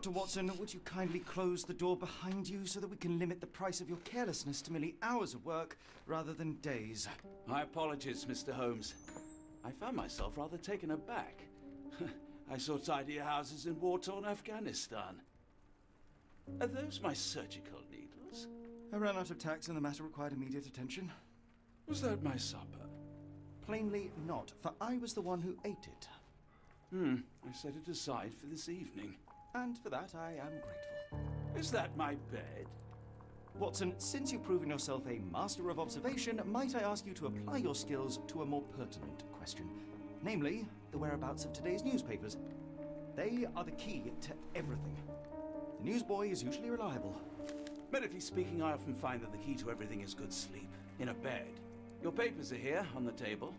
Dr. Watson, would you kindly close the door behind you so that we can limit the price of your carelessness to merely hours of work rather than days? My apologies, Mr. Holmes. I found myself rather taken aback. I saw tidier houses in war-torn Afghanistan. Are those my surgical needles? I ran out of tacks and the matter required immediate attention. Was that my supper? Plainly not, for I was the one who ate it. I set it aside for this evening. And for that I am grateful. Is that my bed? Watson, since you've proven yourself a master of observation, might I ask you to apply your skills to a more pertinent question? Namely, the whereabouts of today's newspapers. They are the key to everything. The newsboy is usually reliable. Medically speaking, I often find that the key to everything is good sleep. In a bed. Your papers are here, on the table.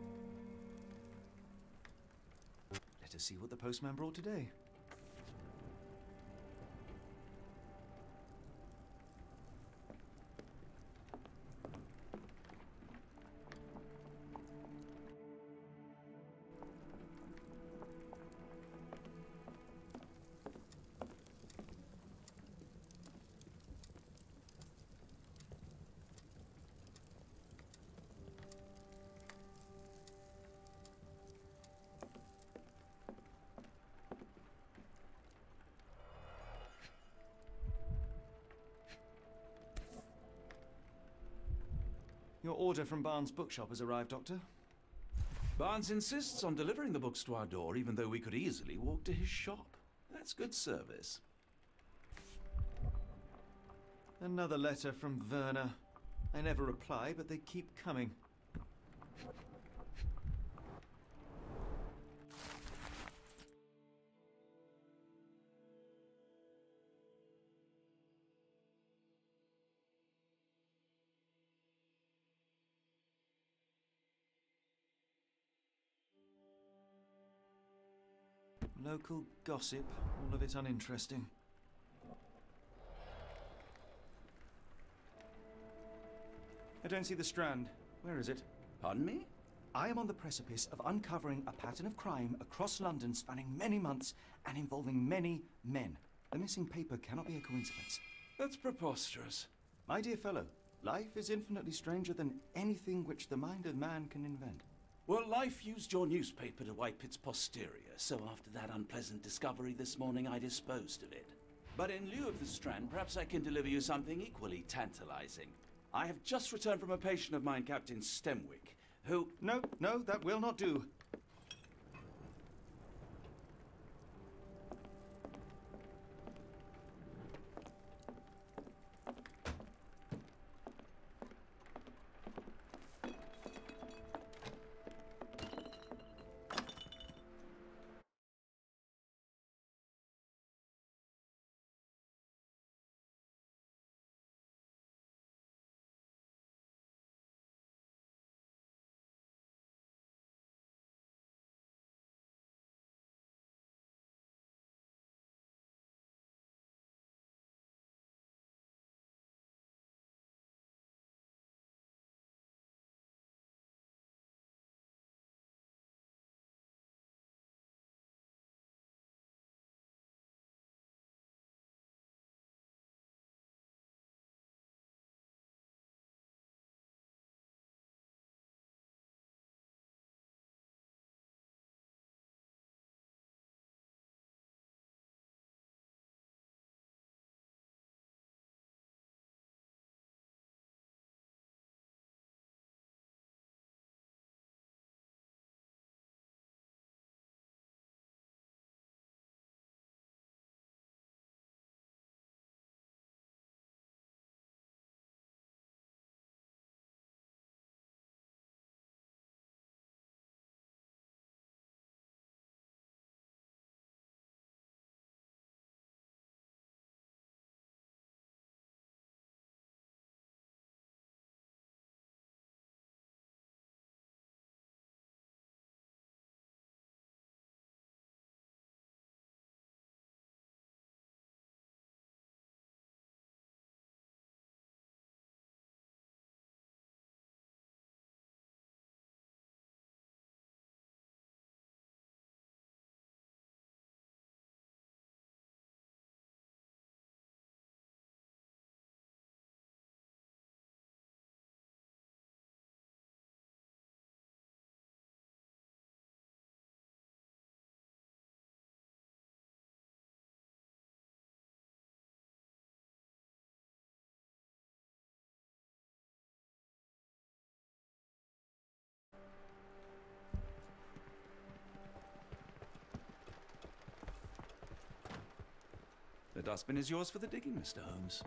Let us see what the postman brought today. Your order from Barnes' bookshop has arrived, Doctor. Barnes insists on delivering the books to our door, even though we could easily walk to his shop. That's good service. Another letter from Werner. I never reply, but they keep coming. Local gossip, all of it uninteresting. I don't see the Strand. Where is it? Pardon me? I am on the precipice of uncovering a pattern of crime across London spanning many months and involving many men. The missing paper cannot be a coincidence. That's preposterous. My dear fellow, life is infinitely stranger than anything which the mind of man can invent. Well, life used your newspaper to wipe its posterior, so after that unpleasant discovery this morning, I disposed of it. But in lieu of the Strand, perhaps I can deliver you something equally tantalizing. I have just returned from a patient of mine, Captain Stemwick, who... No, that will not do. The dustbin is yours for the digging, Mr. Holmes.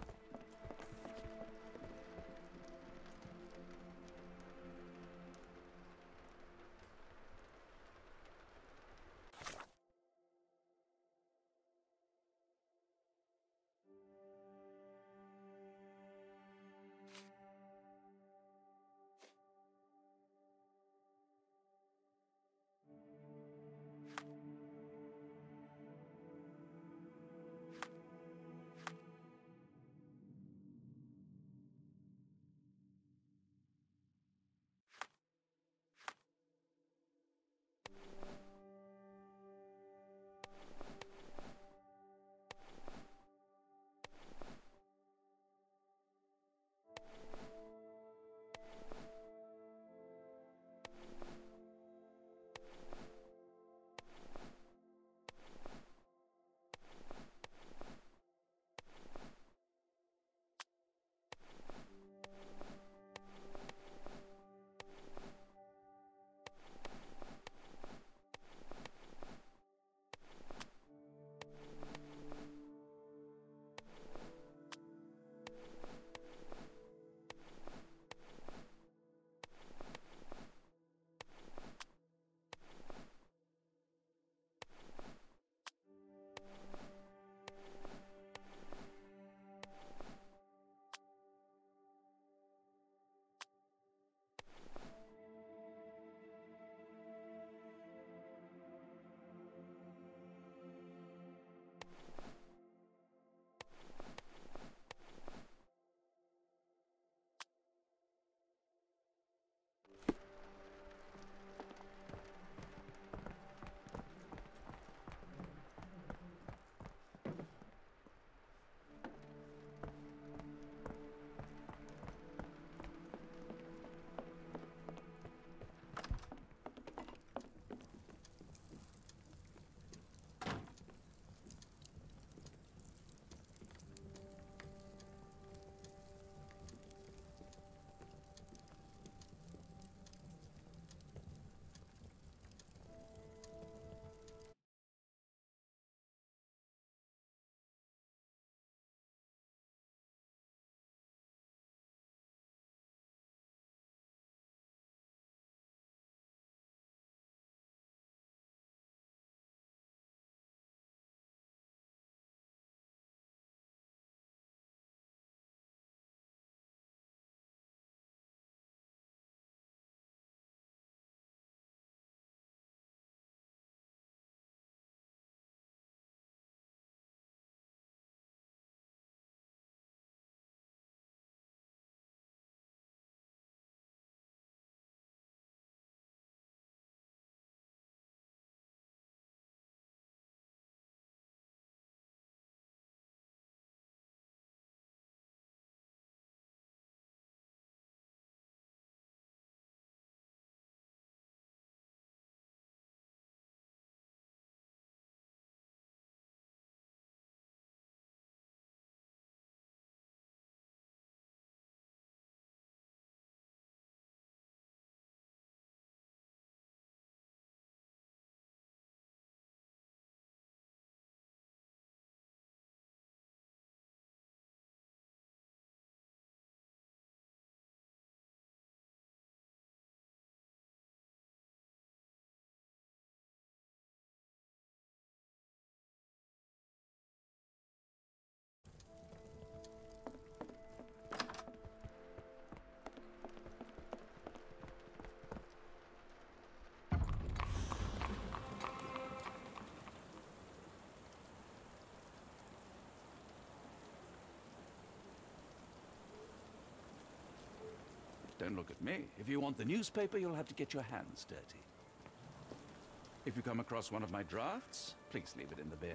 Don't look at me. If you want the newspaper, you'll have to get your hands dirty. If you come across one of my drafts, please leave it in the bin.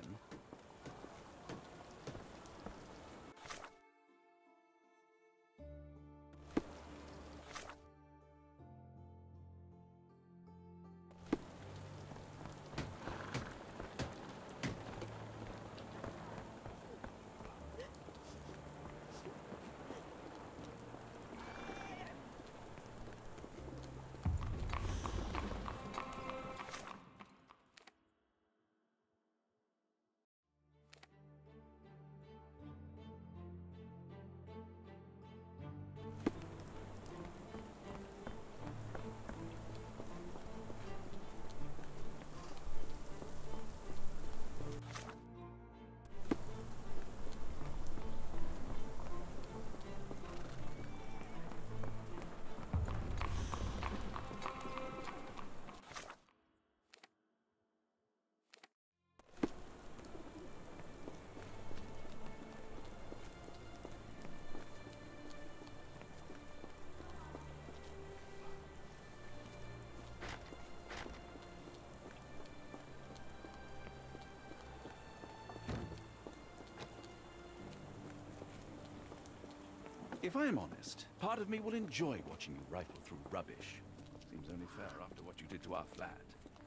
If I'm honest, part of me will enjoy watching you rifle through rubbish. Seems only fair after what you did to our flat.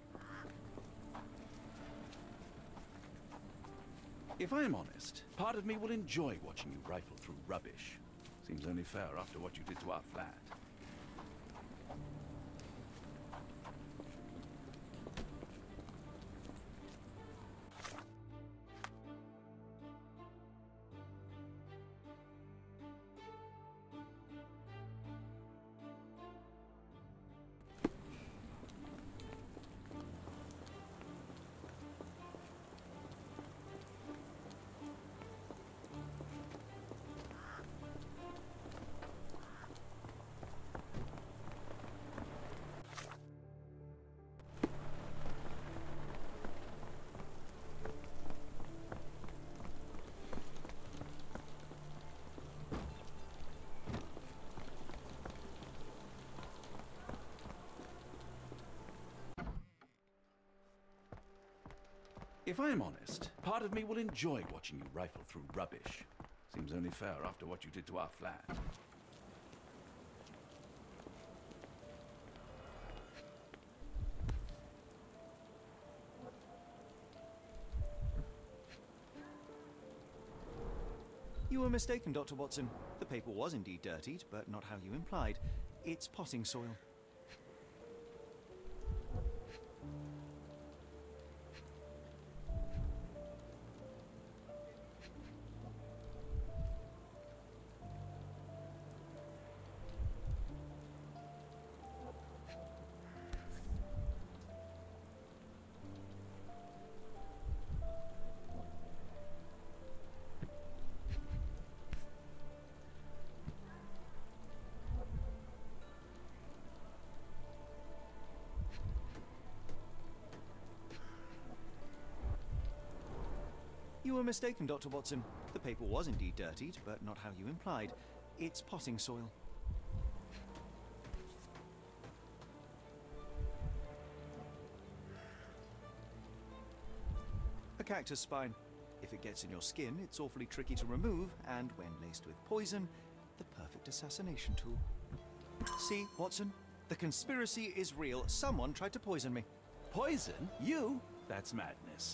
If I'm honest, part of me will enjoy watching you rifle through rubbish. Seems only fair after what you did to our flat. If I'm honest, part of me will enjoy watching you rifle through rubbish. Seems only fair after what you did to our flat. You were mistaken, Dr. Watson. The paper was indeed dirtied, but not how you implied. It's potting soil. You were mistaken, Dr. Watson. The paper was indeed dirtied, but not how you implied. It's potting soil. A cactus spine. If it gets in your skin, it's awfully tricky to remove, and when laced with poison, the perfect assassination tool. See, Watson? The conspiracy is real. Someone tried to poison me. Poison? You? That's madness.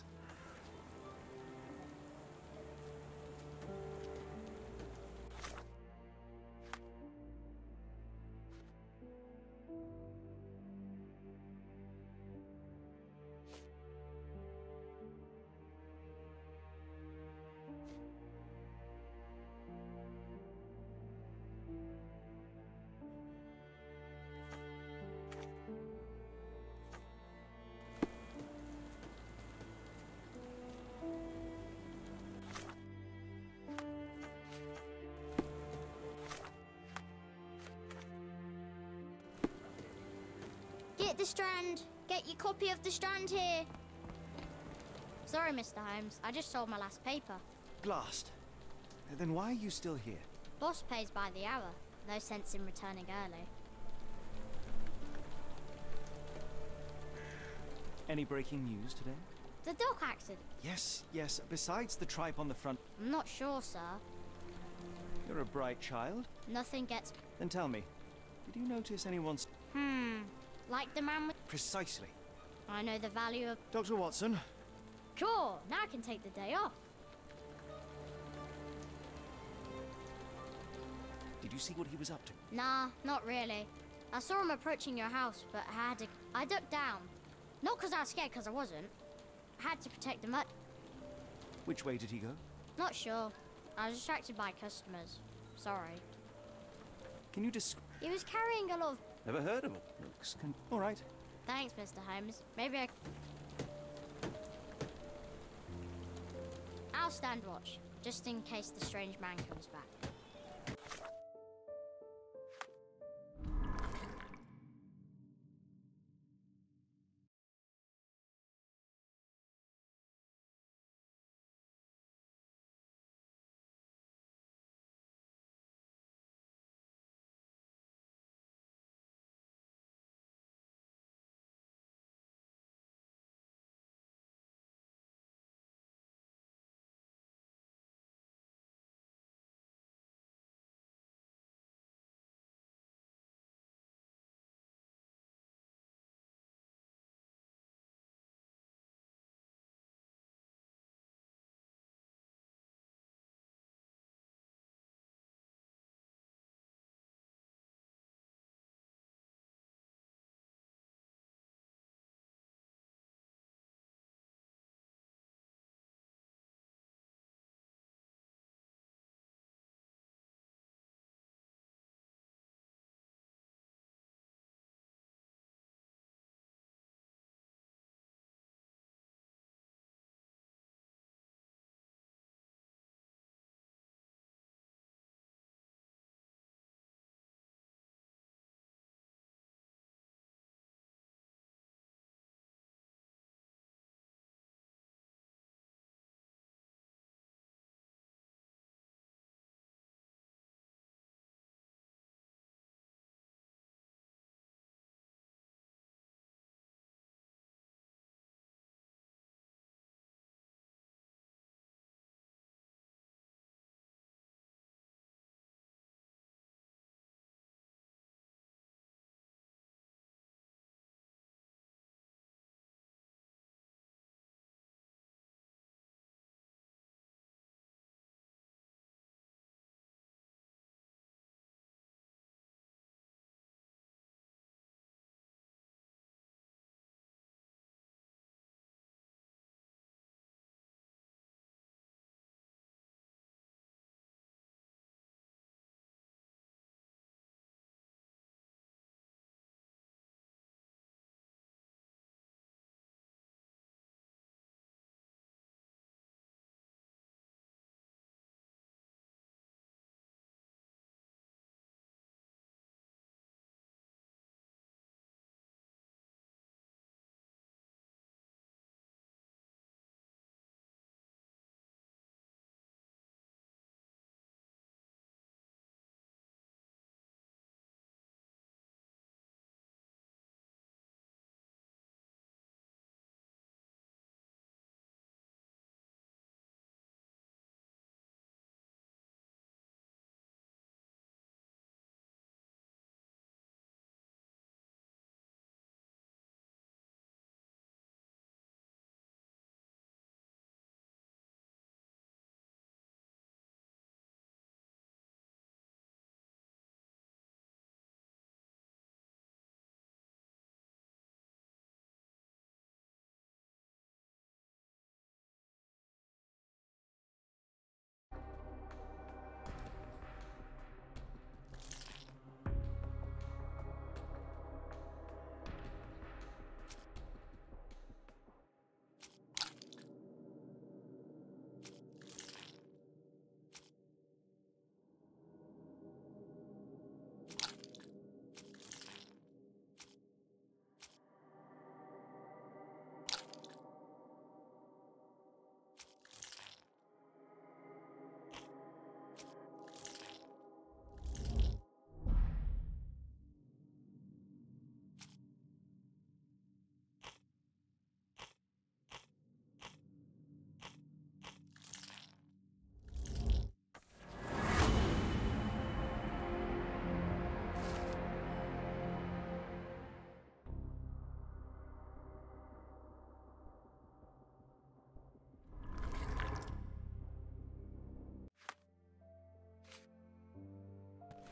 Get the Strand! Get your copy of the Strand here! Sorry, Mr. Holmes. I just sold my last paper. Blast. Then why are you still here? Boss pays by the hour. No sense in returning early. Any breaking news today? The dock accident? Yes, yes. Besides the tripe on the front. I'm not sure, sir. You're a bright child. Nothing gets... Then tell me, did you notice anyone's... Like the man with... Precisely. I know the value of... Dr. Watson. Cool! Now I can take the day off. Did you see what he was up to? Nah, not really. I saw him approaching your house, but I had to... I ducked down. Not because I was scared, because I wasn't. I had to protect the mud. Which way did he go? Not sure. I was distracted by customers. Sorry. Can you describe... He was carrying a lot of... Never heard of him. Looks all right. Thanks, Mr. Holmes. Maybe I... I'll stand watch, just in case the strange man comes back.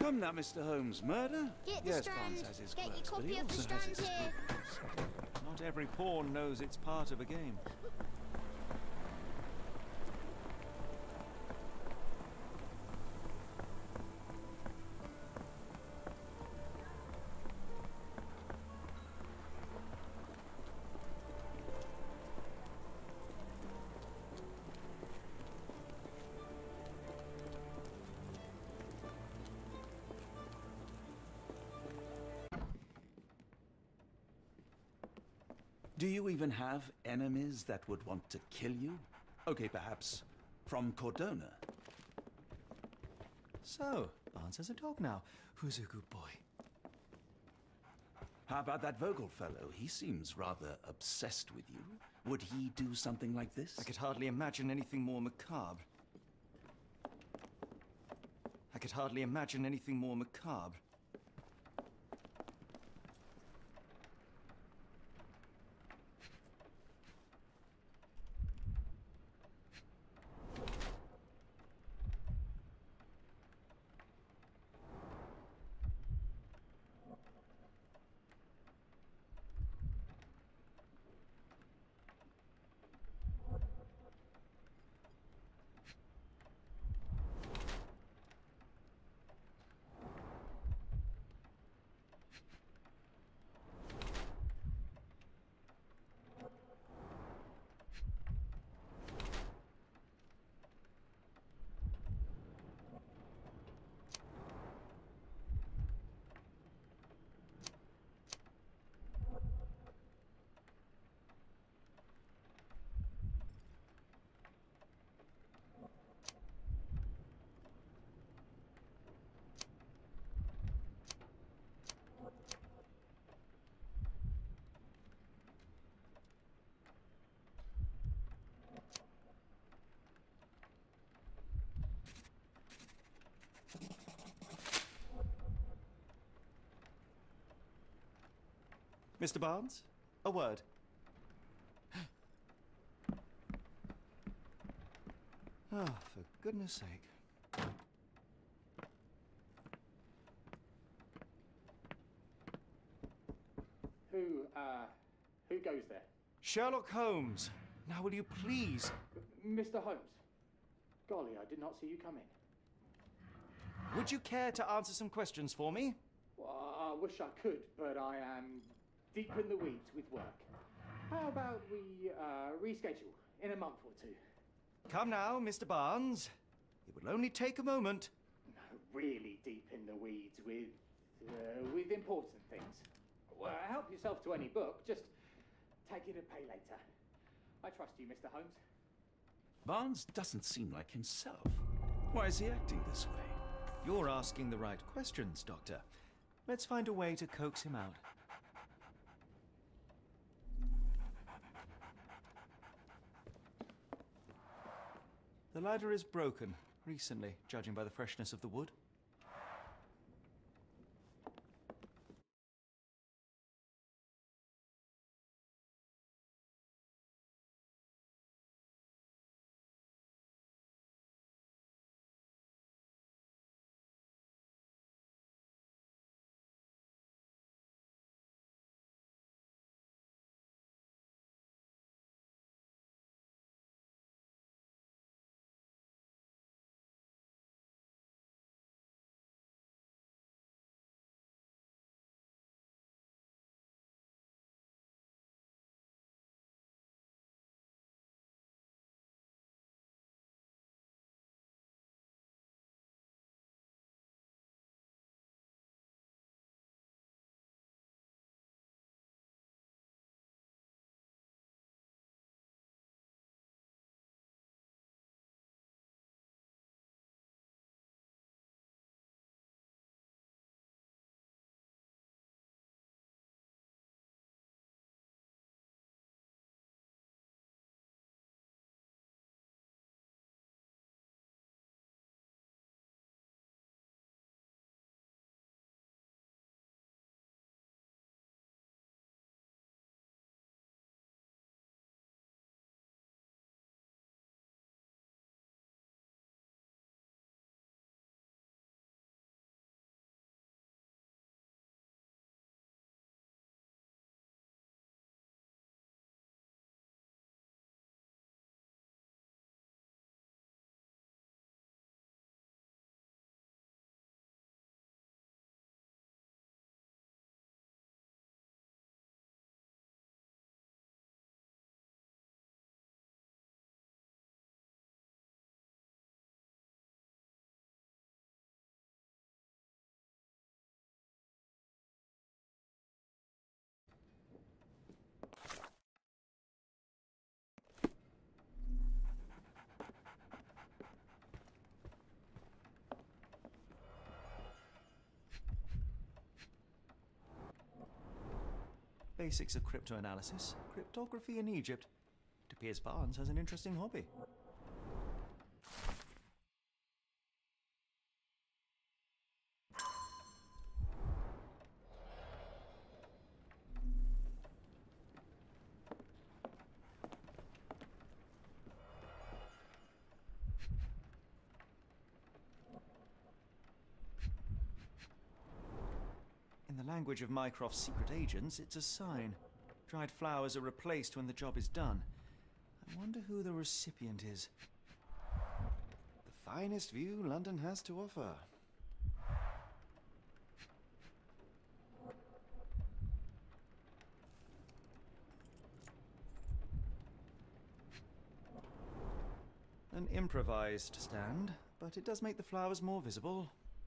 Come now, Mr. Holmes. Murder? Get the Yes, Strand. Barnes has his Get your quirks, but copy he of the also Strand has his here. scruples. Not every pawn knows it's part of a game. Do you even have enemies that would want to kill you? Okay, perhaps from Cordona. So, Barnes has a dog now. Who's a good boy? How about that Vogel fellow? He seems rather obsessed with you. Would he do something like this? I could hardly imagine anything more macabre. I could hardly imagine anything more macabre. Mr. Barnes, a word. Ah, for goodness sake. Who goes there? Sherlock Holmes, now will you please? Mr. Holmes. Golly, I did not see you come in. Would you care to answer some questions for me? Well, I wish I could, but I am deep in the weeds with work. How about we reschedule in a month or two? Come now, Mr. Barnes. It will only take a moment. No, really deep in the weeds with important things. Well, help yourself to any book. Just take it and pay later. I trust you, Mr. Holmes. Barnes doesn't seem like himself. Why is he acting this way? You're asking the right questions, Doctor. Let's find a way to coax him out. The ladder is broken, recently, judging by the freshness of the wood. Basics of cryptoanalysis, cryptography in Egypt. It appears Barnes has an interesting hobby. In the language of Mycroft's secret agents, it's a sign. Dried flowers are replaced when the job is done. I wonder who the recipient is. The finest view London has to offer. An improvised stand, but it does make the flowers more visible.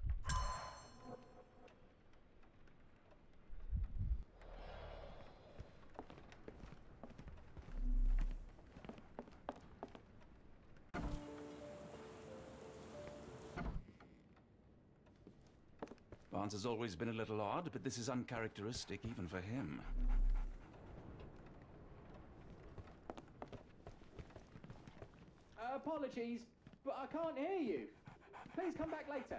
Barnes has always been a little odd, but this is uncharacteristic even for him. Apologies, but I can't hear you. Please come back later.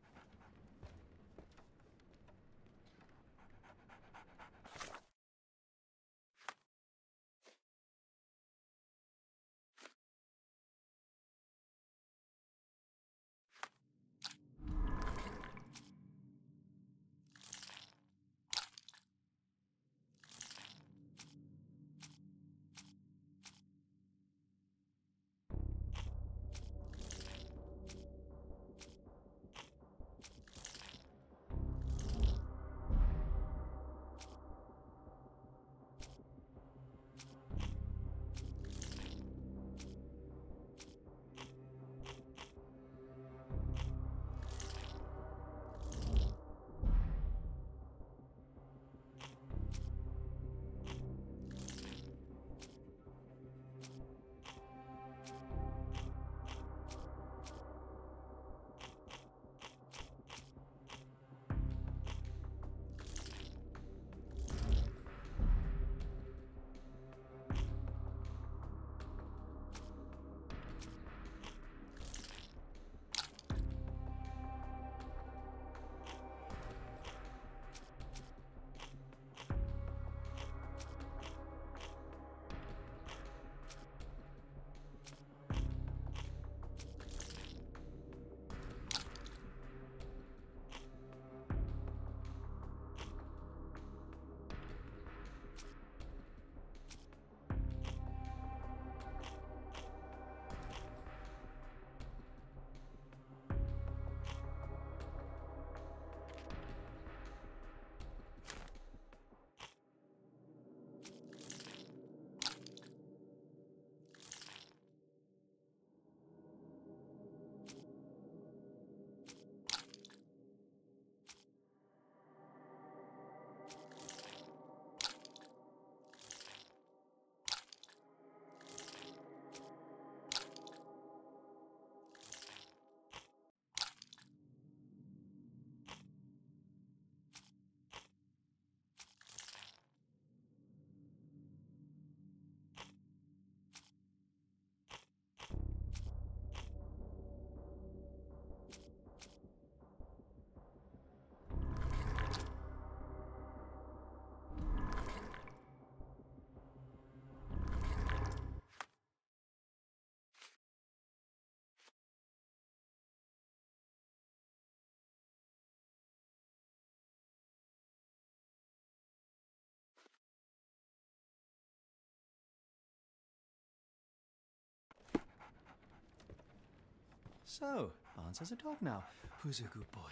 So, Barnes has a dog now. Who's a good boy?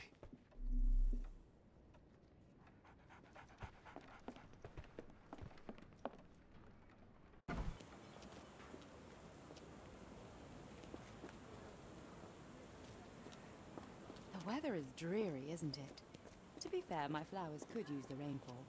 The weather is dreary, isn't it? To be fair, my flowers could use the rainfall.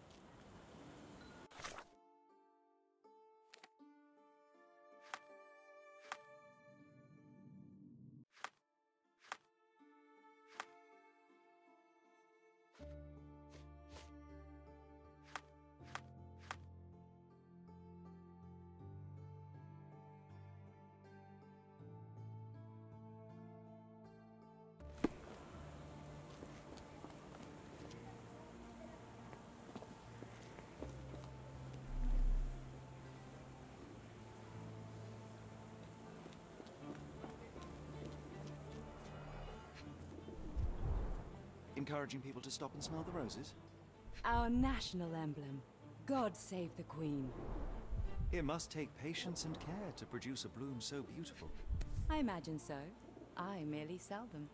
encouraging people to stop and smell the roses? Our national emblem. God save the Queen. It must take patience and care to produce a bloom so beautiful. I imagine so. I merely sell them.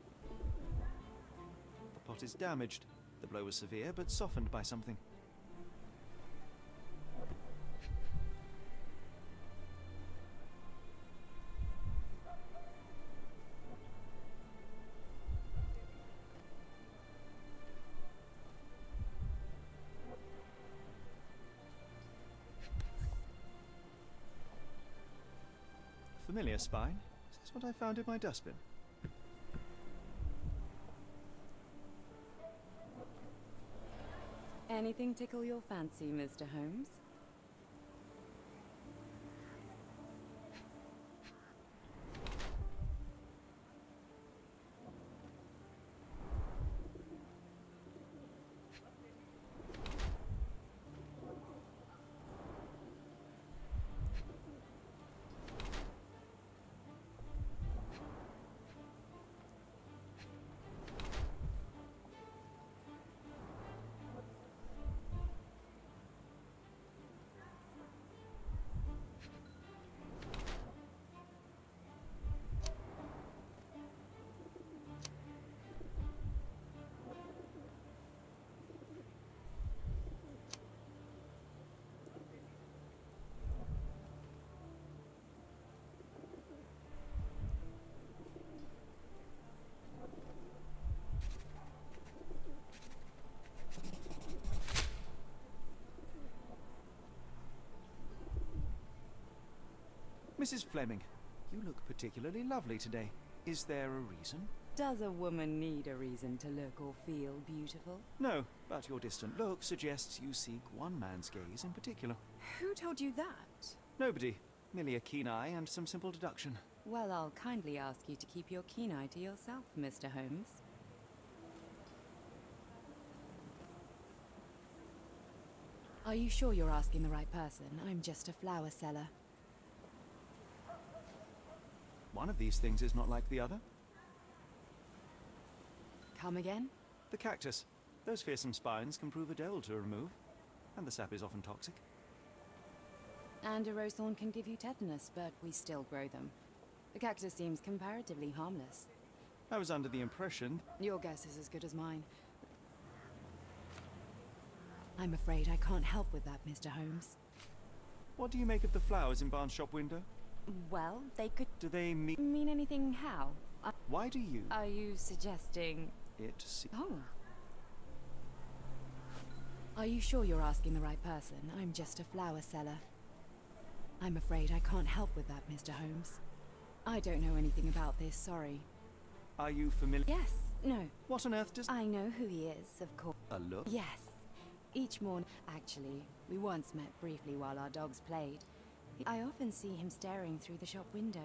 The pot is damaged. The blow was severe, but softened by something. Familiar spine. Is this what I found in my dustbin? Anything tickle your fancy, Mr. Holmes? Mrs. Fleming, you look particularly lovely today. Is there a reason? Does a woman need a reason to look or feel beautiful? No, but your distant look suggests you seek one man's gaze in particular. Who told you that? Nobody. Merely a keen eye and some simple deduction. Well, I'll kindly ask you to keep your keen eye to yourself, Mr. Holmes. Are you sure you're asking the right person? I'm just a flower seller. One of these things is not like the other. Come again? The cactus. Those fearsome spines can prove a devil to remove, and the sap is often toxic. And a rose thorn can give you tetanus, but we still grow them. The cactus seems comparatively harmless. I was under the impression... Your guess is as good as mine. I'm afraid I can't help with that, Mr. Holmes. What do you make of the flowers in Barnes' shop window? Well, they could Do they mean... mean anything how? Why do you... Are you suggesting... Oh. Are you sure you're asking the right person? I'm just a flower seller. I'm afraid I can't help with that, Mr. Holmes. I don't know anything about this, sorry. Are you familiar... Yes, no. What on earth does... I know who he is, of course. A look? Yes. Each morning... Actually, we once met briefly while our dogs played. I often see him staring through the shop window.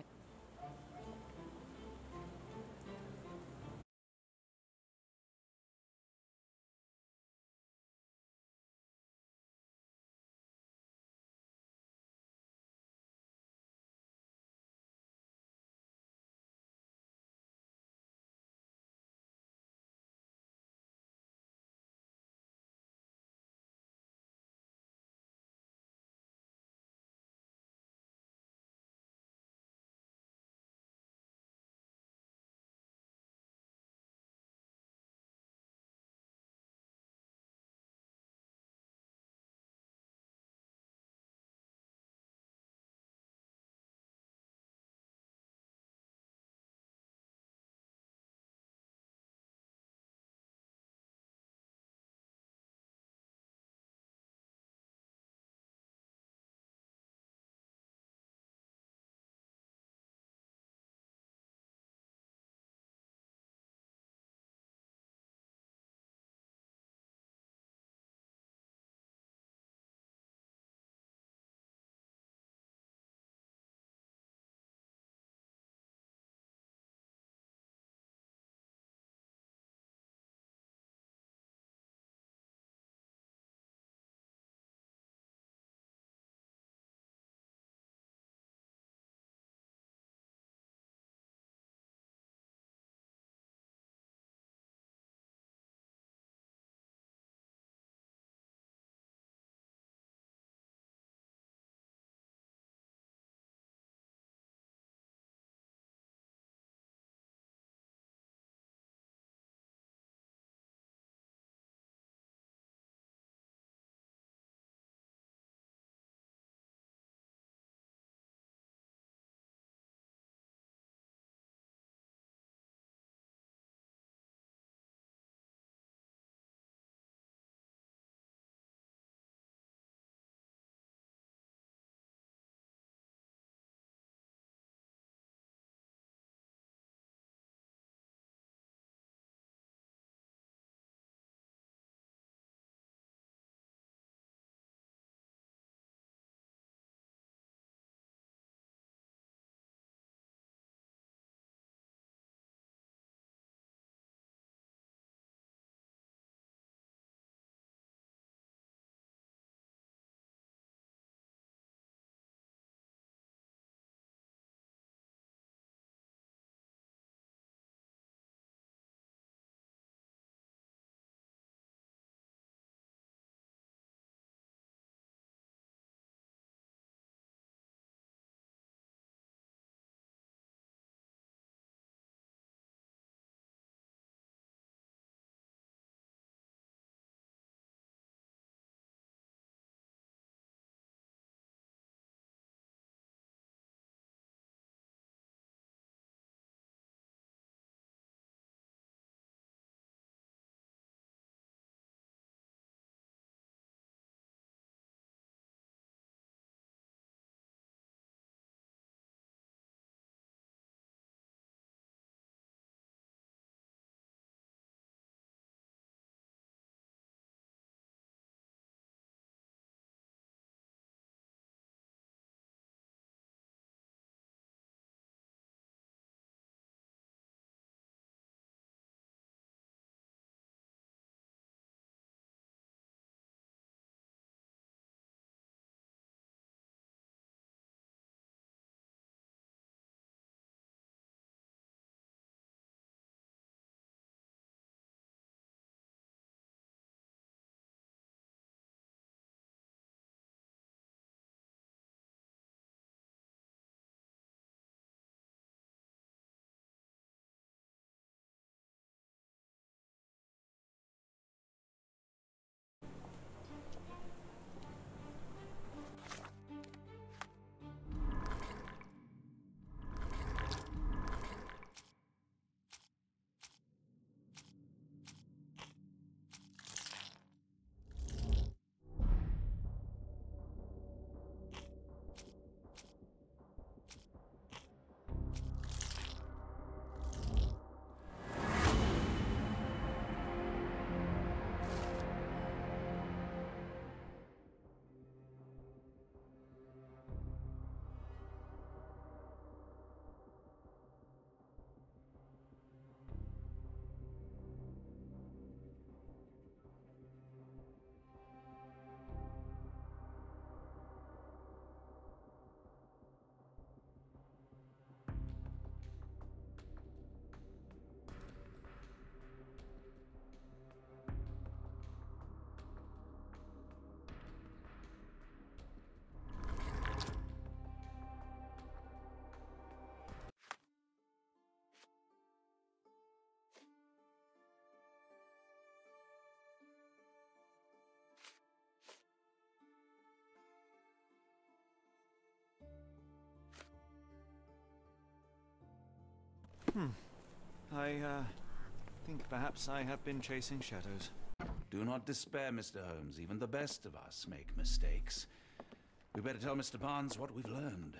I think perhaps I have been chasing shadows. Do not despair, Mr. Holmes. Even the best of us make mistakes. We better tell Mr. Barnes what we've learned.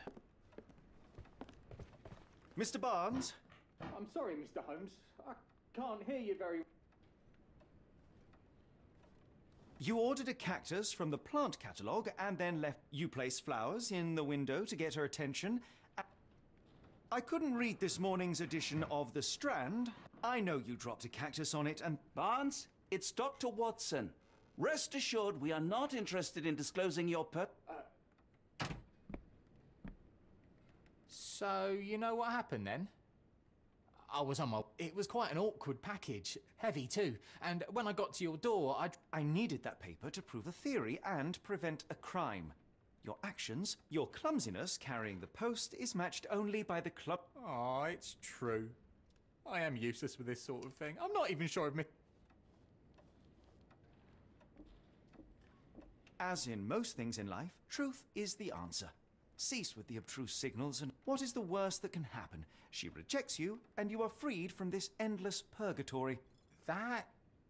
Mr. Barnes? I'm sorry, Mr. Holmes. I can't hear you very... You ordered a cactus from the plant catalogue and then left you place flowers in the window to get her attention. I couldn't read this morning's edition of The Strand. I know you dropped a cactus on it and... Barnes, it's Dr. Watson. Rest assured we are not interested in disclosing your So, you know what happened then? I was on my... It was quite an awkward package. Heavy too. And when I got to your door, I needed that paper to prove a theory and prevent a crime. Your actions, your clumsiness carrying the post is matched only by the club... Oh, it's true. I am useless with this sort of thing. I'm not even sure if me... As in most things in life, truth is the answer. Cease with the abstruse signals and what is the worst that can happen? She rejects you and you are freed from this endless purgatory. That...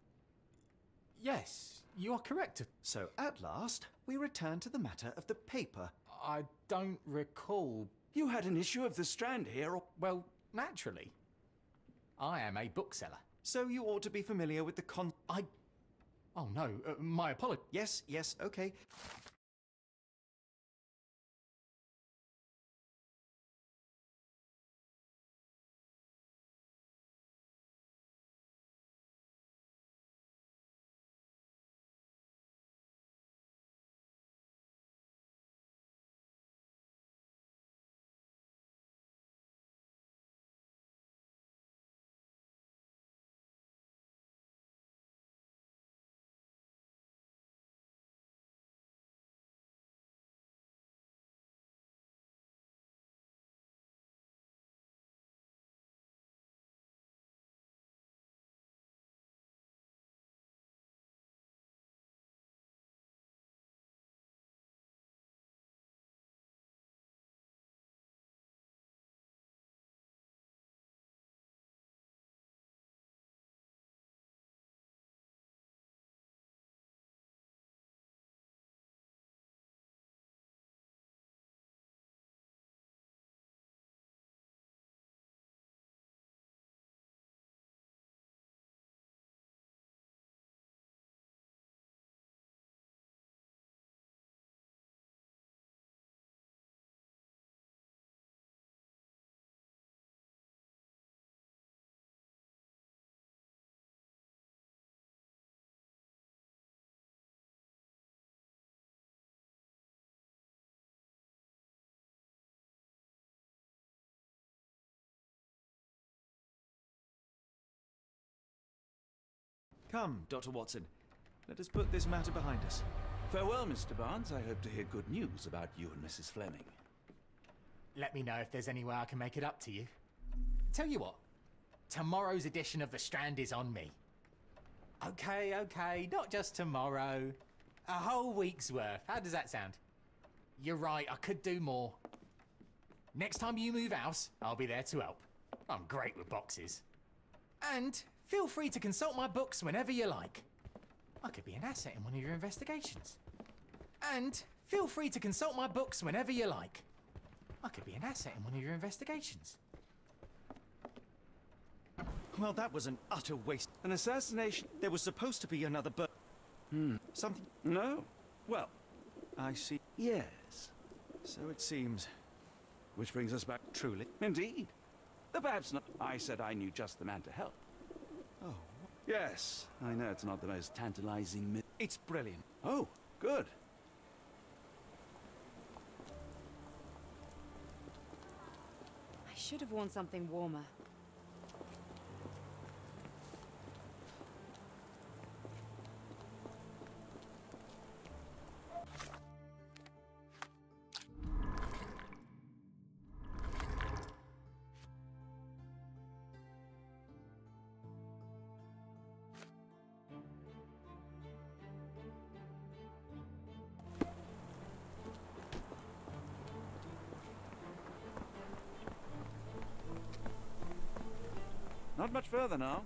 Yes, you are correct. So at last, we return to the matter of the paper. I don't recall... You had an issue of The Strand here, or... Well, naturally. I am a bookseller. So you ought to be familiar with the Oh no, my apologies. Yes, okay. Come, Dr. Watson. Let us put this matter behind us. Farewell, Mr. Barnes. I hope to hear good news about you and Mrs. Fleming. Let me know if there's any way I can make it up to you. Tell you what, tomorrow's edition of The Strand is on me. Okay, not just tomorrow. A whole week's worth. How does that sound? You're right, I could do more. Next time you move house, I'll be there to help. I'm great with boxes. And feel free to consult my books whenever you like. I could be an asset in one of your investigations. And feel free to consult my books whenever you like. I could be an asset in one of your investigations. Well, that was an utter waste. An assassination? There was supposed to be another Something... No? Well, I see. yes. So it seems. Which brings us back... Truly. Indeed. Perhaps not. I said I knew just the man to help. Oh. Yes, I know it's not the most tantalizing It's brilliant. Oh, good. I should have worn something warmer. Not much further now.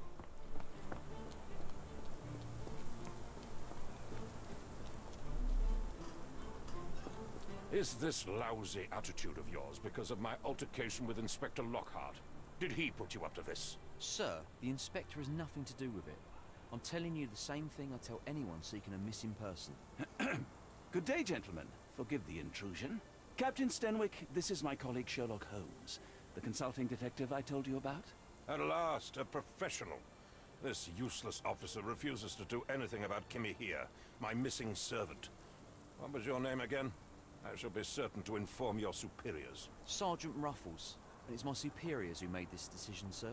Is this lousy attitude of yours because of my altercation with Inspector Lockhart? Did he put you up to this? Sir, the inspector has nothing to do with it. I'm telling you the same thing I tell anyone seeking a missing person. Good day, gentlemen. Forgive the intrusion. Captain Stenwick, this is my colleague Sherlock Holmes, the consulting detective I told you about. At last, a professional. This useless officer refuses to do anything about Kimmy here, my missing servant. What was your name again? I shall be certain to inform your superiors. Sergeant Ruffles. And it's my superiors who made this decision, sir.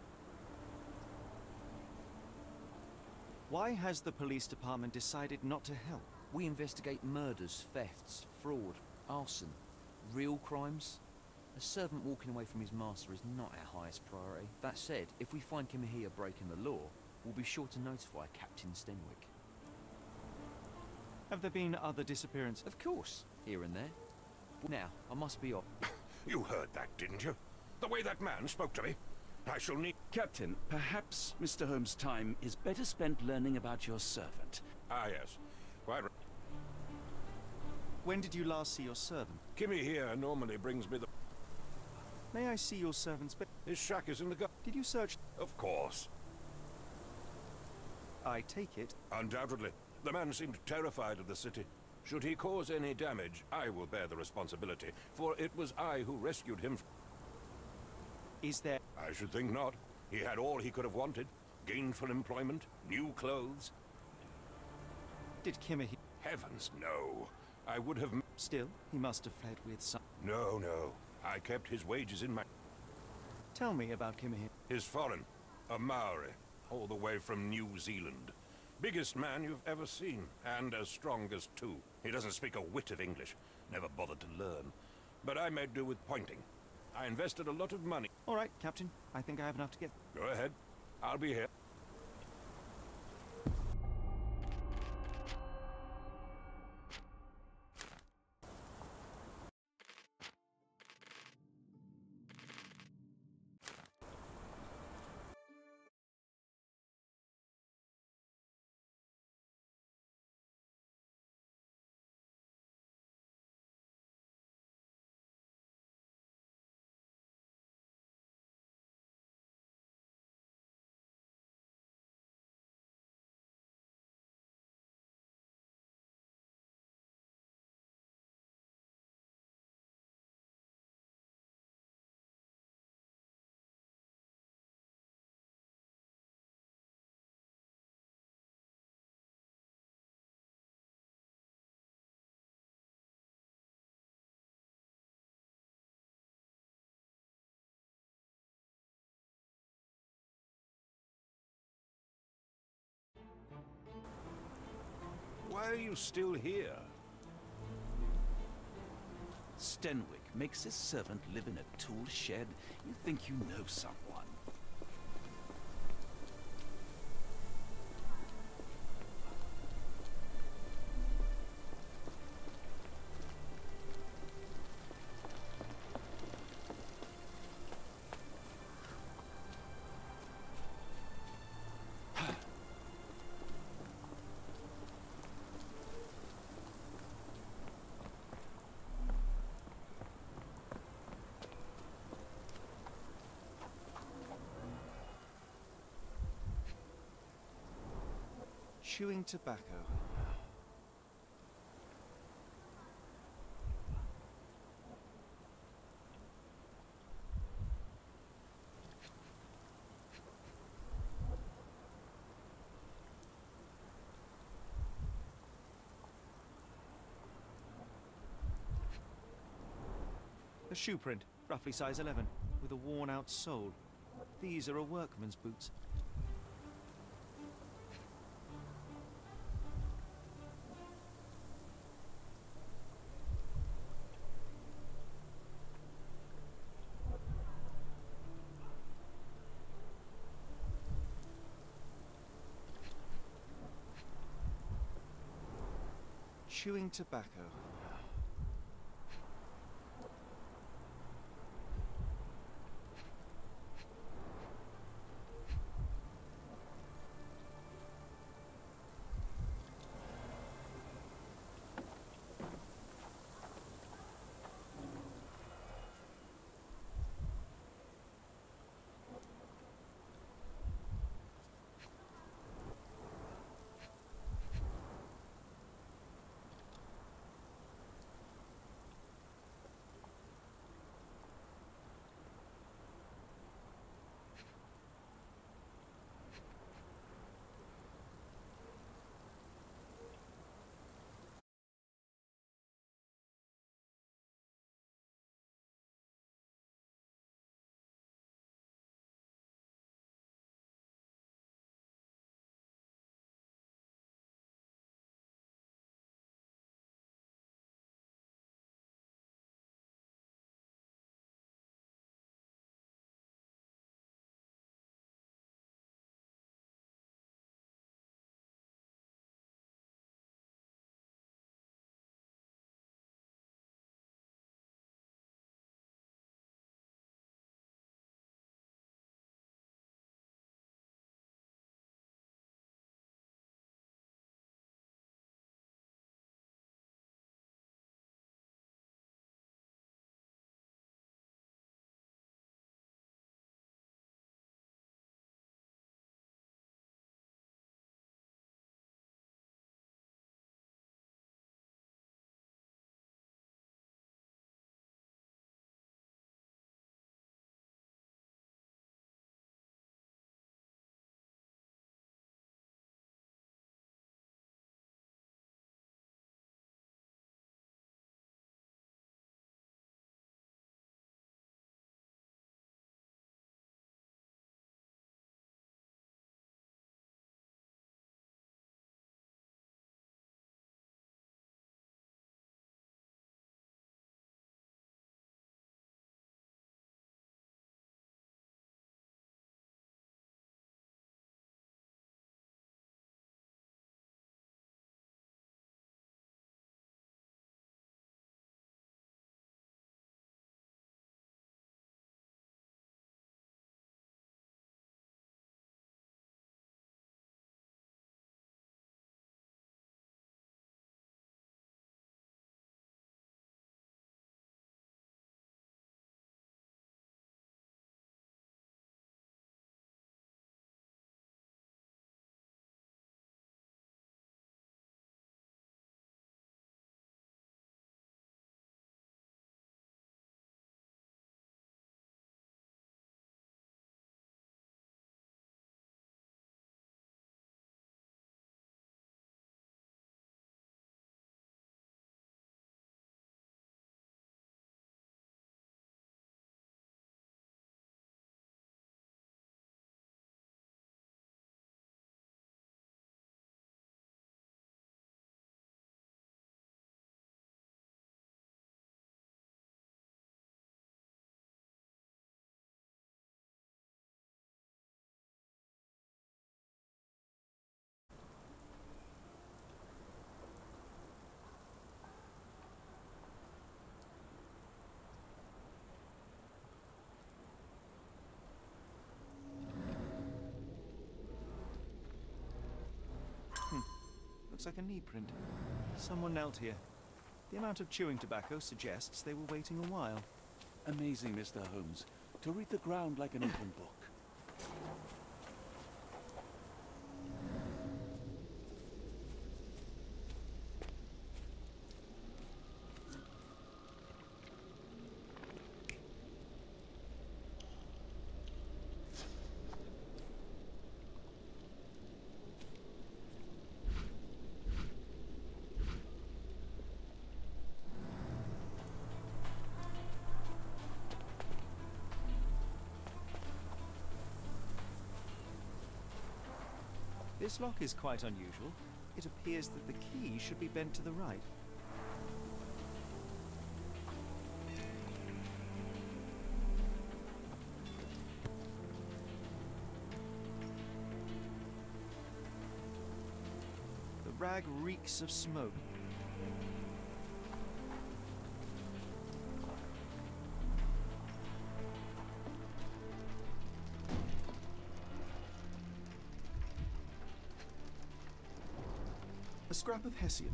Why has the police department decided not to help? We investigate murders, thefts, fraud, arson, real crimes. A servant walking away from his master is not our highest priority. That said, if we find Kimahia breaking the law, we'll be sure to notify Captain Stenwick. Have there been other disappearances? Of course, here and there. Now, I must be off. You heard that, didn't you? The way that man spoke to me. I shall need... Captain, perhaps Mr. Holmes' time is better spent learning about your servant. Ah, yes. Quite right. When did you last see your servant? Kimmy here normally brings me the... May I see your servant's bed? His shack is in the gut. Did you search? Of course. I take it. Undoubtedly. The man seemed terrified of the city. Should he cause any damage, I will bear the responsibility, for it was I who rescued him. Is there... I should think not. He had all he could have wanted. Gainful employment, new clothes. Did Kimahia... Heavens, no. I would have... Still, he must have fled with some... No, no. I kept his wages in my... Tell me about Kimahia. He's foreign. A Maori. All the way from New Zealand. Biggest man you've ever seen, and as strong as two. He doesn't speak a whit of English. Never bothered to learn. But I made do with pointing. I invested a lot of money. All right, Captain. I think I have enough to get... Go ahead. I'll be here. Why are you still here? Stenwick makes his servant live in a tool shed. You think you know someone. Chewing tobacco. A shoe print, roughly size 11, with a worn-out sole. These are a workman's boots. Chewing tobacco. looks like a knee print. Someone knelt here. The amount of chewing tobacco suggests they were waiting a while. Amazing, Mr. Holmes. To read the ground like an open book. This lock is quite unusual. It appears that the key should be bent to the right. The rag reeks of smoke. A scrap of Hessian.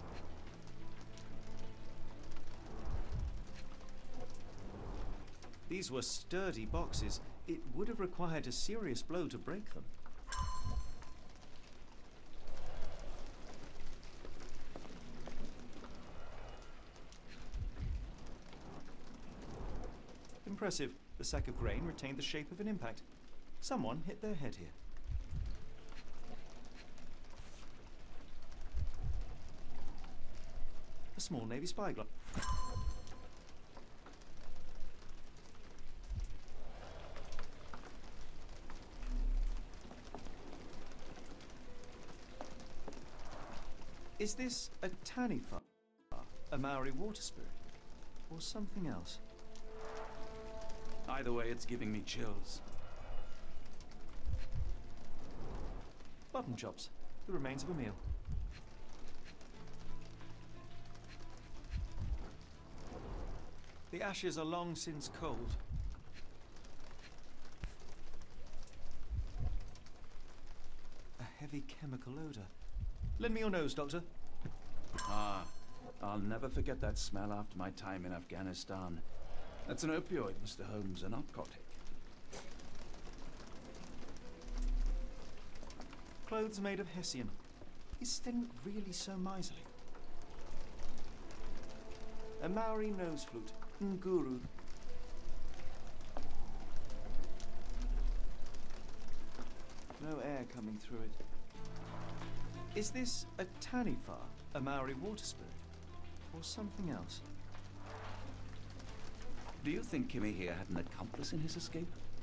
These were sturdy boxes. It would have required a serious blow to break them. Impressive. The sack of grain retained the shape of an impact. Someone hit their head here. A small Navy spyglass. Is this a Tanifa, a Maori water spirit, or something else? Either way, it's giving me chills. Button chops, the remains of a meal. The ashes are long since cold. A heavy chemical odor. Lend me your nose, Doctor. Ah, I'll never forget that smell after my time in Afghanistan. That's an opioid, Mr. Holmes, a narcotic. Clothes made of Hessian. Is Stenwick really so miserly? A Maori nose flute. Nguru. No air coming through it. Is this a Tanifa, a Maori water spirit, or something else? Do you think Kimmy here had an accomplice in his escape?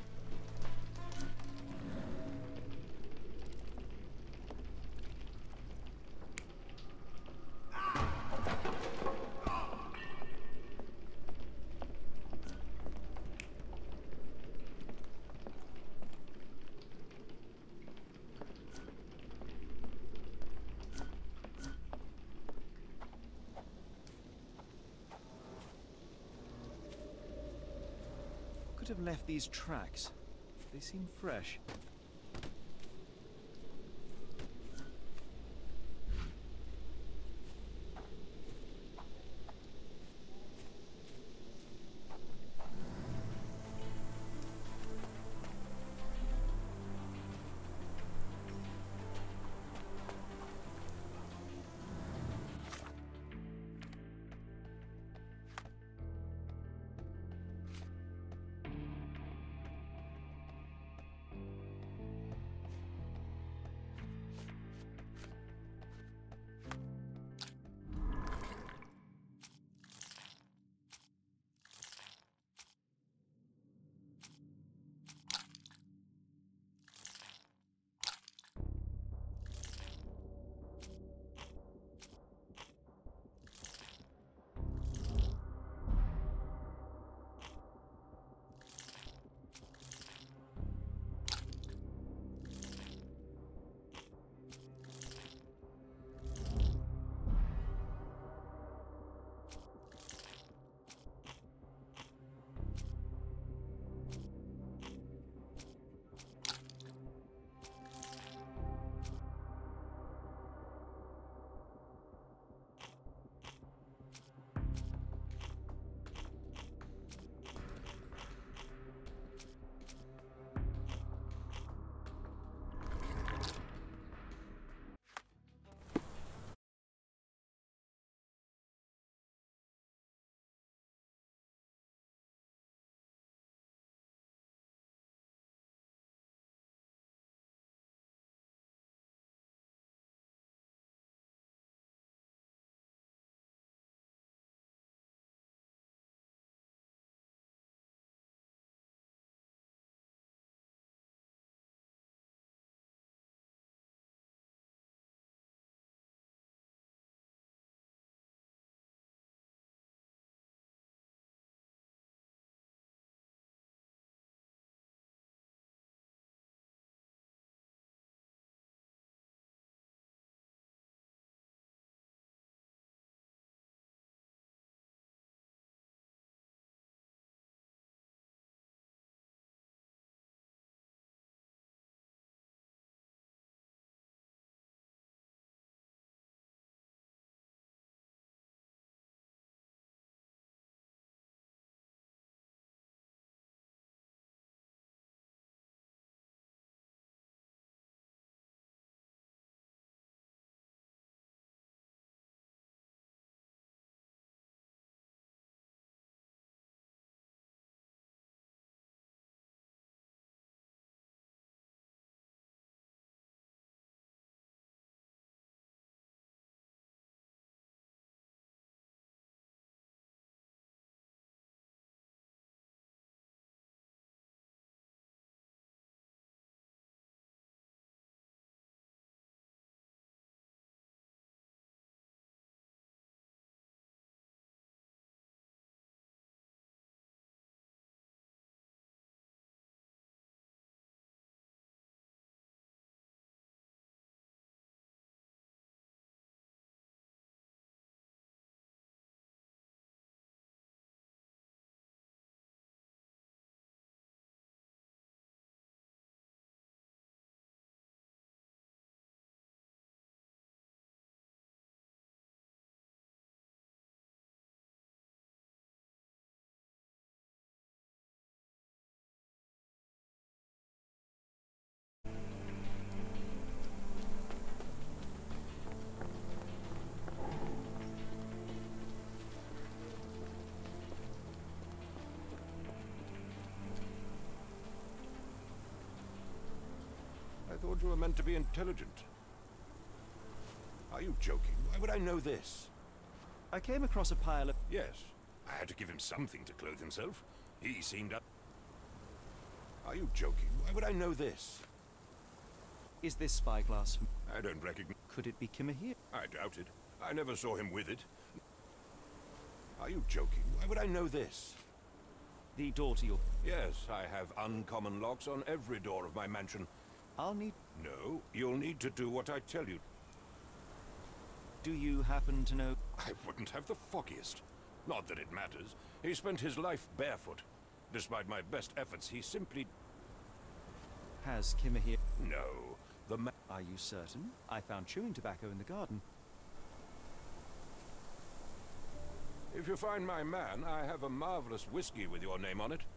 Could have left these tracks. They seem fresh. thought you were meant to be intelligent. Are you joking? Why would I know this? I came across a pile of... Yes. I had to give him something to clothe himself. He seemed up... Are you joking? Why would I know this? Is this spyglass from... I don't recognize... Could it be Kimahir? I doubt it. I never saw him with it. Are you joking? Why would I know this? The door to your... Yes, I have uncommon locks on every door of my mansion. I'll need... No, you'll need to do what I tell you. Do you happen to know... I wouldn't have the foggiest. Not that it matters. He spent his life barefoot. Despite my best efforts, he simply... Has Kimahir... No. The man... Are you certain? I found chewing tobacco in the garden. If you find my man, I have a marvelous whiskey with your name on it.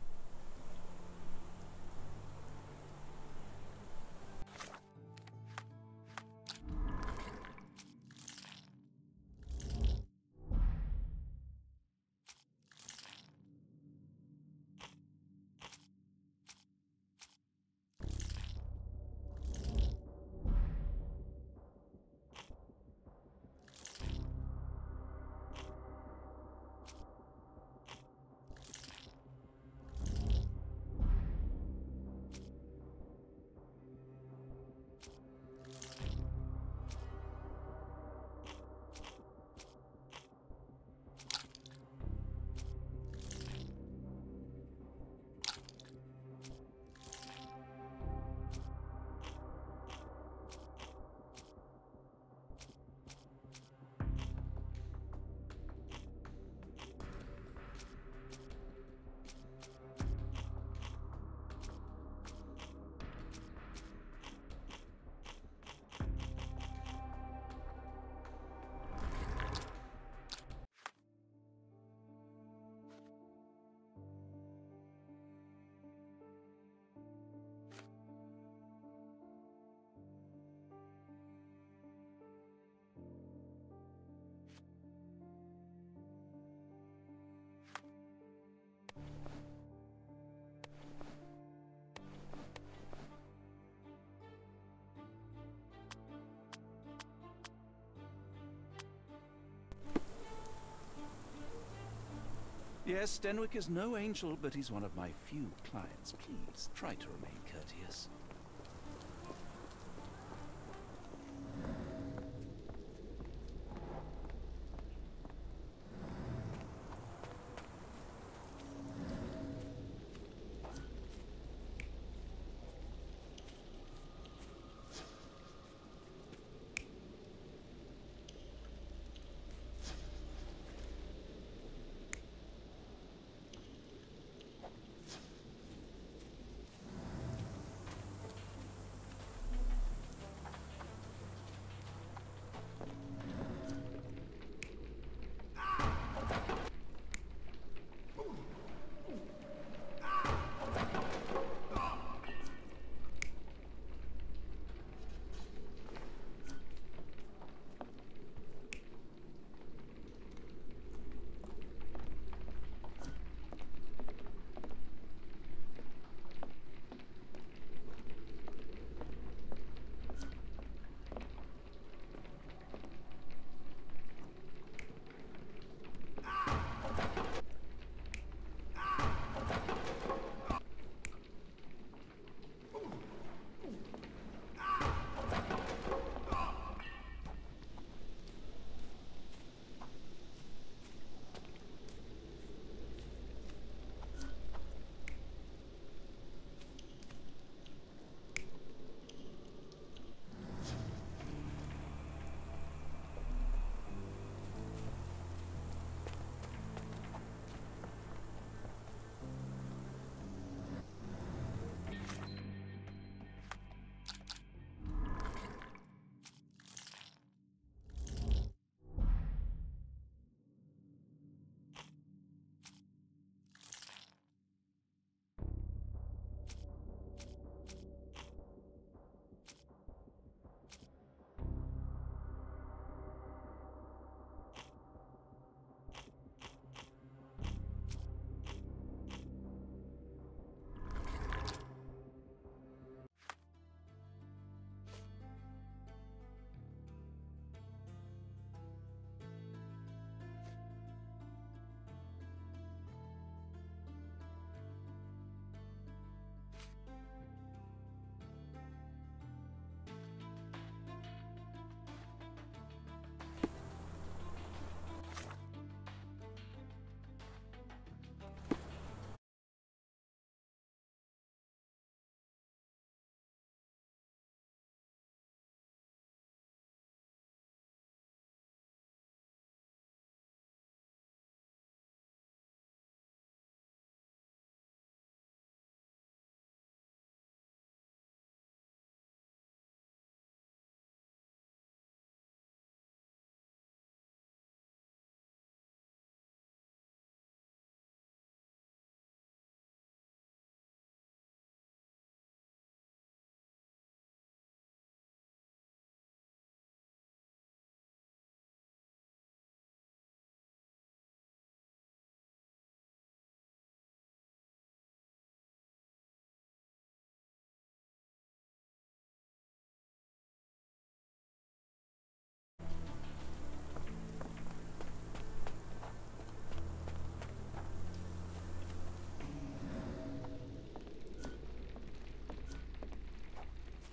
Yes, Denwick is no angel, but he's one of my few clients. Please, try to remain courteous.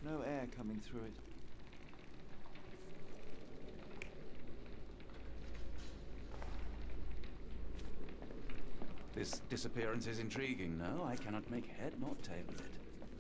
No air coming through it. This disappearance is intriguing. No, I cannot make head nor tail of it.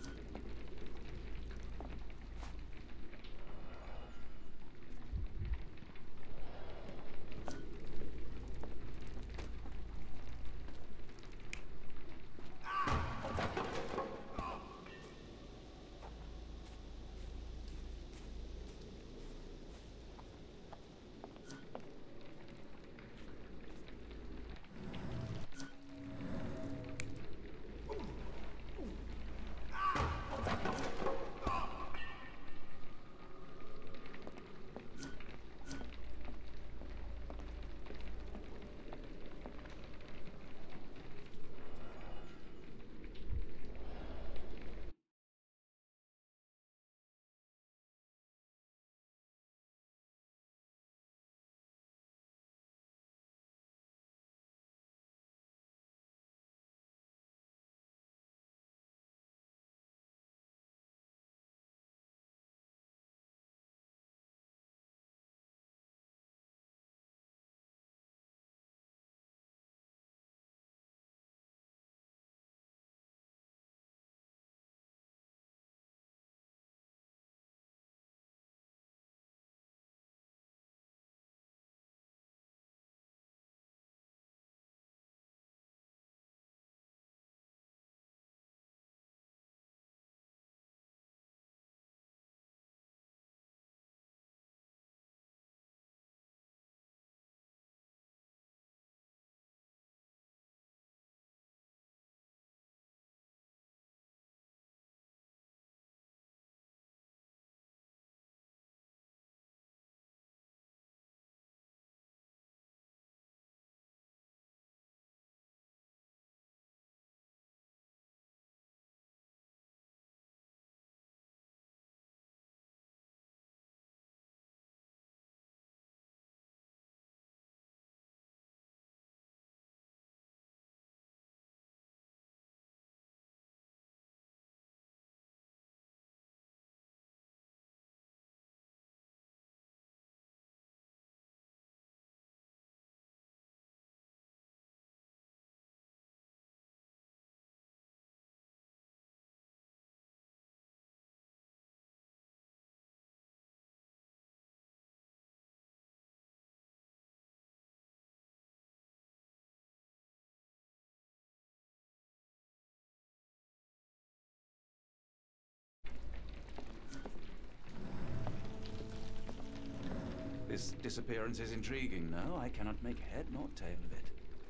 This disappearance is intriguing. No, I cannot make head nor tail of it.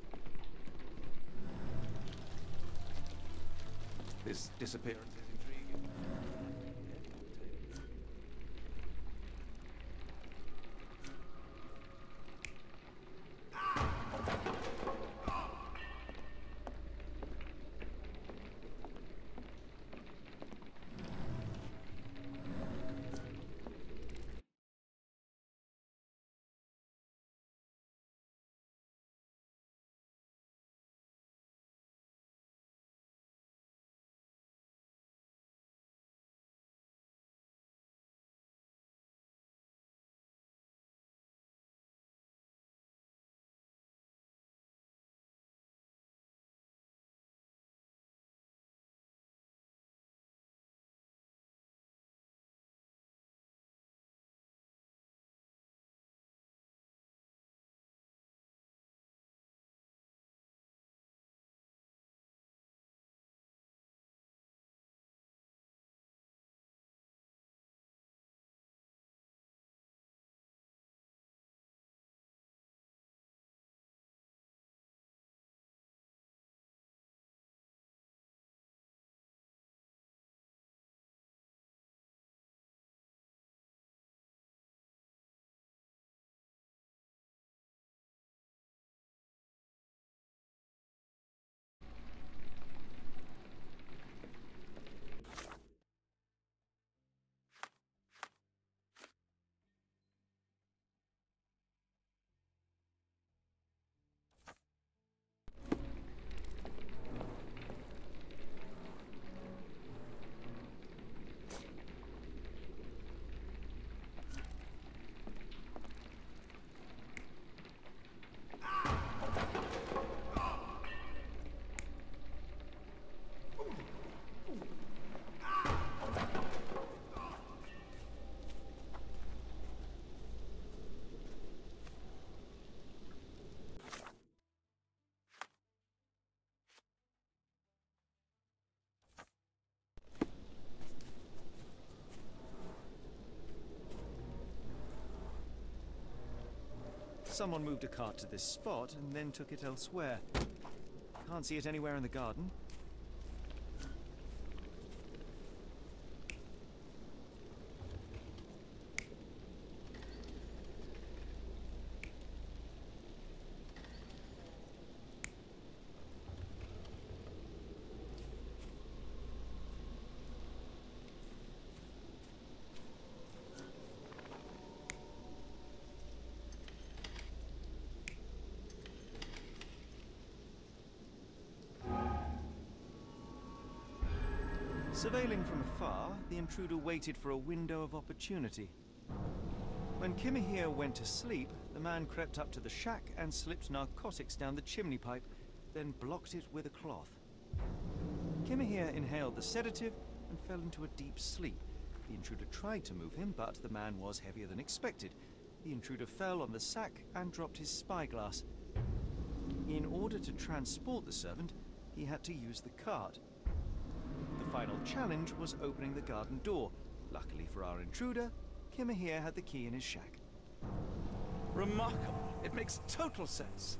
This disappearance is Someone moved a cart to this spot and then took it elsewhere. Can't see it anywhere in the garden. Surveilling from afar, the intruder waited for a window of opportunity. When Kimahir went to sleep, the man crept up to the shack and slipped narcotics down the chimney pipe, then blocked it with a cloth. Kimahir inhaled the sedative and fell into a deep sleep. The intruder tried to move him, but the man was heavier than expected. The intruder fell on the sack and dropped his spyglass. In order to transport the servant, he had to use the cart. The final challenge was opening the garden door. Luckily for our intruder, Kimahir had the key in his shack. Remarkable. It makes total sense.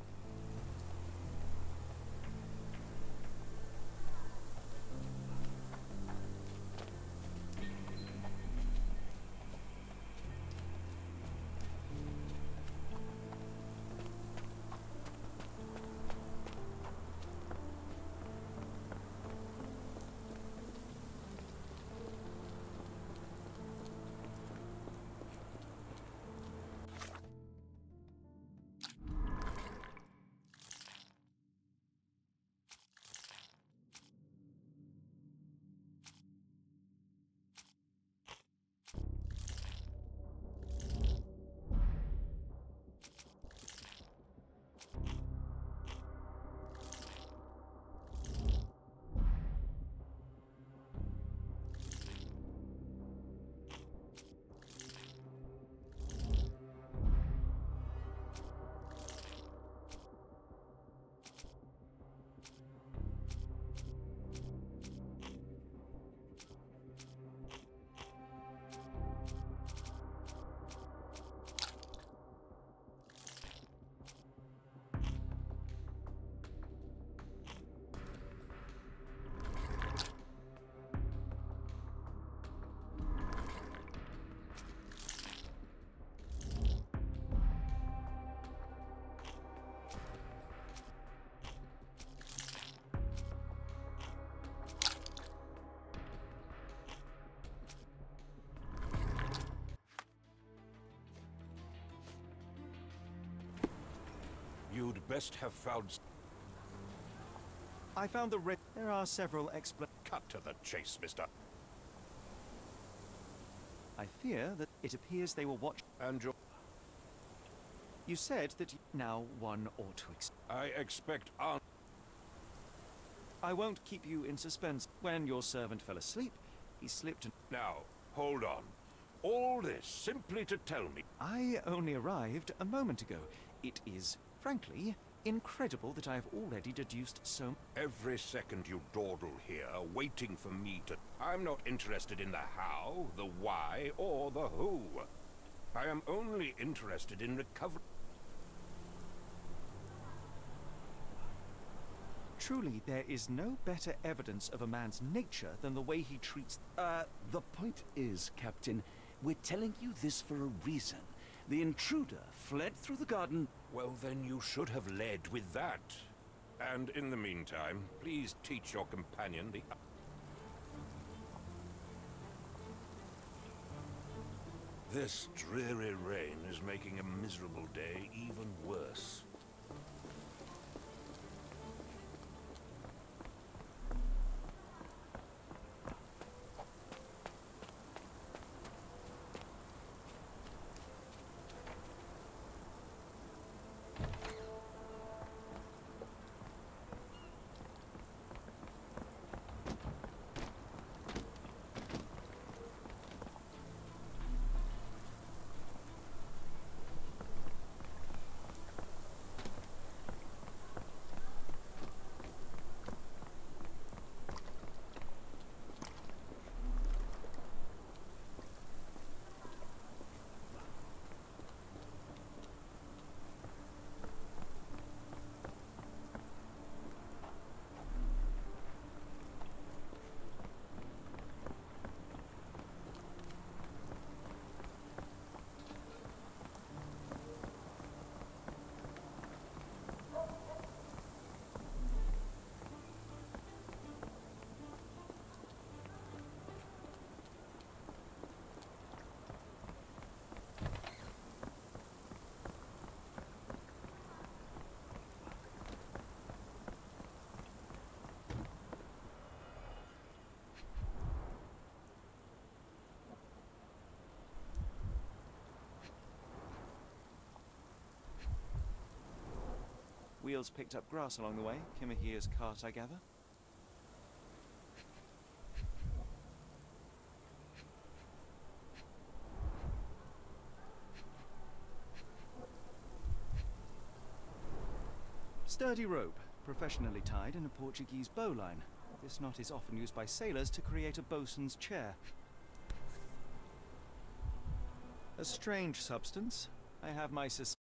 You'd best have found... I found the red. There are several Cut to the chase, mister. I fear that it appears they were watching. And your... You said that now one ought to I expect Aunt... I won't keep you in suspense. When your servant fell asleep, he slipped and... Now, hold on. All this simply to tell me... I only arrived a moment ago. It is, frankly, incredible that I have already deduced so... Every second you dawdle here, waiting for me to... I'm not interested in the how, the why, or the who. I am only interested in recovering... Truly, there is no better evidence of a man's nature than the way he treats... The point is, Captain, we're telling you this for a reason. The intruder fled through the garden... Well, then you should have led with that. And in the meantime, please teach your companion the... This dreary rain is making a miserable day even worse. Wheels picked up grass along the way. Kimahia's cart, I gather. Sturdy rope, professionally tied in a Portuguese bowline. This knot is often used by sailors to create a bosun's chair. A strange substance. I have my suspicions.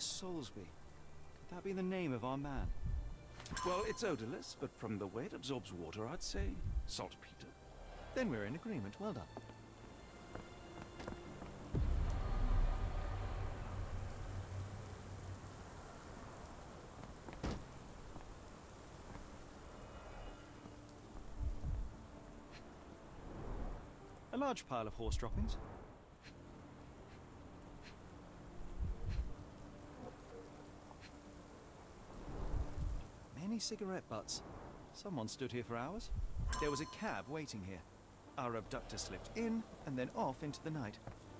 Soulsby. Could that be the name of our man? Well, it's odorless, but from the way it absorbs water, I'd say saltpeter. Then we're in agreement. Well done. A large pile of horse droppings. Many cigarette butts. Someone stood here for hours. There was a cab waiting here. Our abductor slipped in and then off into the night.